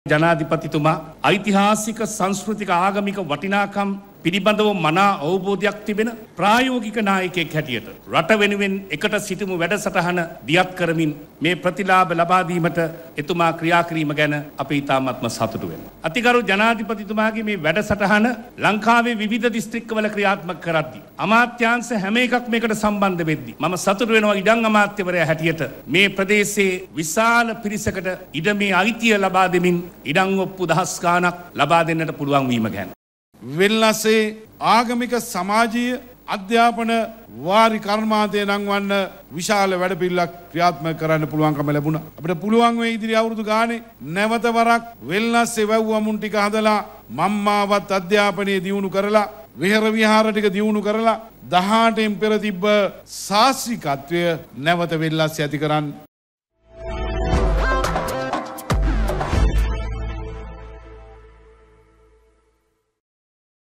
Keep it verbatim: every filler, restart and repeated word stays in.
ජනාධිපතිතුමා ඓතිහාසික සංස්කෘතික ආගමික වටිනාකම් පිළිබඳව මනා අවබෝධයක් තිබෙන ප්‍රායෝගික නායකයෙක් හැටියට රට වෙනුවෙන් එකට සිටමු වැඩසටහන දියත් කරමින් මේ ප්‍රතිලාභ ලබා දීමට එතුමා ක්‍රියා කිරීම ගැන අපි ඉතාමත්ම සතුටු වෙනවා. අතිගරු ජනාධිපතිතුමාගේ මේ වැඩසටහන ලංකාවේ විවිධ දිස්ත්‍රික්කවල ක්‍රියාත්මක කරද්දී අමාත්‍යාංශ හැම එකක් මේකට සම්බන්ධ වෙද්දී මම සතුටු වෙනවා ඉඩම් අමාත්‍යවරයා හැටියට මේ ප්‍රදේශයේ විශාල පිරිසකට ඉඩමේ අයිතිය ලබා දෙමින් ඉඩම් ඔප්පු දහස් ගාණක් ලබා දෙන්නට පුළුවන් වීම ගැන. වෙල්ලස්සේ ආගමික සමාජීය අධ්‍යාපන වාරි කර්මාන්තය නංවන්න විශාල වැඩපිළිවෙලක් ක්‍රියාත්මක කරන්න පුළුවන්කම ලැබුණා. අපිට පුළුවන් වෙයි ඉදිරි අවුරුදු ගානේ නැවත වරක් වෙල්ලස්සේ වැව්වමුන් ටික හදලා මම්මාවත් අධ්‍යාපනය දියුණු කරලා විහෙර විහාර ටික දියුණු කරලා දහ අටෙන් පෙර තිබ්බ සාස්ත්‍රිකත්වය නැවත වෙල්ලස්සේ ඇති කරන්න